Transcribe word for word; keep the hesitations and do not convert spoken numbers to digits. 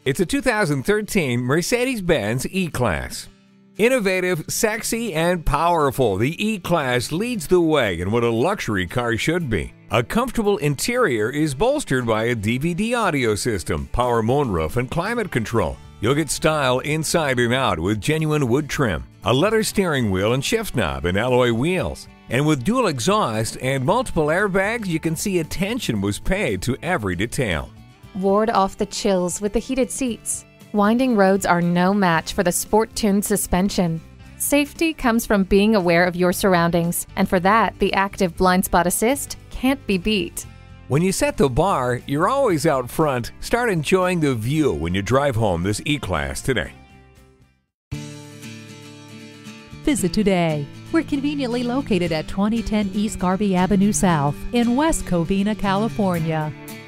It's a two thousand thirteen Mercedes-Benz E-Class. Innovative, sexy, and powerful, the E-Class leads the way in what a luxury car should be. A comfortable interior is bolstered by a D V D audio system, power moonroof, and climate control. You'll get style inside and out with genuine wood trim, a leather steering wheel and shift knob, and alloy wheels. And with dual exhaust and multiple airbags, you can see attention was paid to every detail. Ward off the chills with the heated seats. Winding roads are no match for the sport-tuned suspension. Safety comes from being aware of your surroundings, and for that, the active blind spot assist can't be beat. When you set the bar, you're always out front. Start enjoying the view when you drive home this E-Class today. Visit today. We're conveniently located at twenty ten East Garvey Avenue South in West Covina, California.